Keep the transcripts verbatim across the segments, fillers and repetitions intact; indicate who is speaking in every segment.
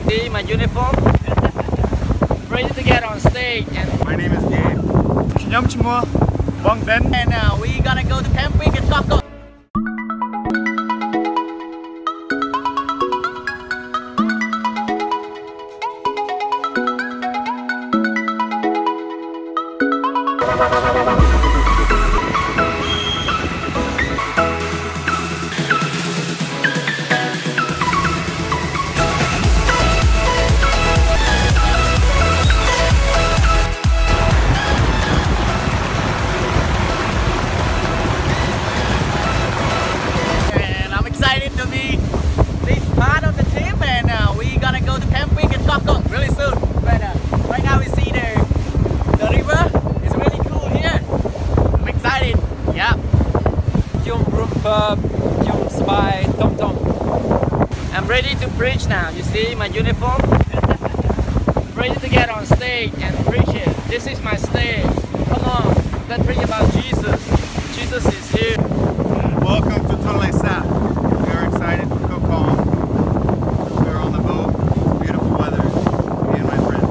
Speaker 1: See my uniform? Ready to get on stage. And
Speaker 2: my name is Gabe.
Speaker 1: And uh, we gonna go to camping in Koh Kong. To be this part of the team, and uh, we gonna go to camping in Koh Kong really soon. But uh, right now we see the the river. It's really cool here. I'm excited. Yeah. Siem Reap, Siem by Tom Tom. I'm ready to preach now. You see my uniform. Ready to get on stage and preach it. This is my stage. Come on, let's preach about Jesus. Jesus is here.
Speaker 2: Welcome to Soath. Excited for Koh Kong. We were on the boat. It's beautiful weather. Me and my friends.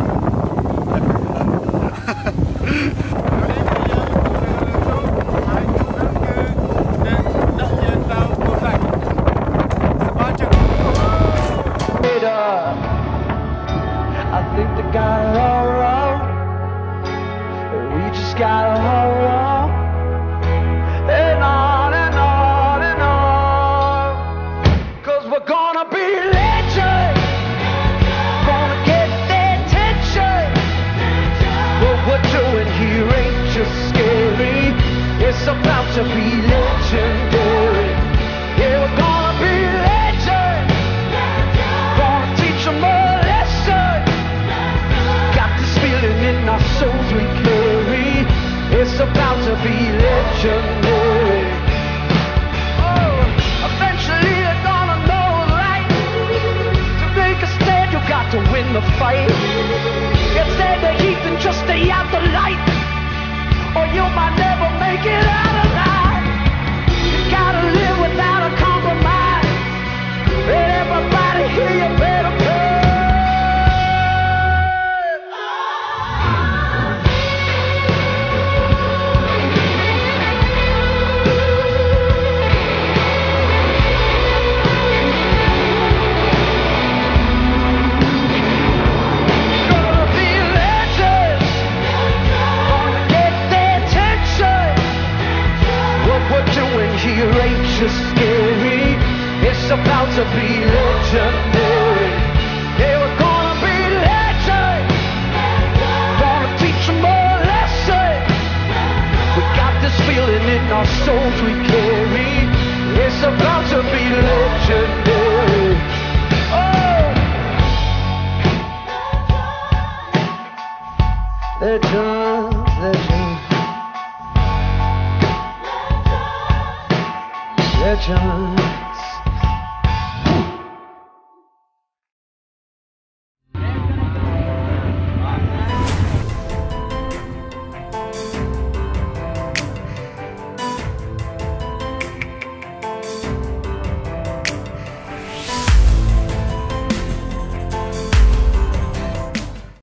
Speaker 3: I think they got it all wrong. We just gotta hold on and on and on and on. Cause we're gonna be legends, gonna get their attention. What we're doing here ain't just scary, it's about to be legendary. Yeah, we're gonna be legends, gonna teach them a lesson. Got this feeling in our souls we carry, it's about to be legendary. Oh, eventually they're gonna know the right. To make a stand, you got to win the fight. Get stand the heat and just stay out the light, or you might never make it out alive. You gotta live without a compromise. And everybody here, you better pay. Here ain't just scary, it's about to be legendary. Yeah, we're gonna be legends, gonna teach them a lesson. We got this feeling in our souls we carry, it's about to be legendary. Oh, legend, legend. Legend.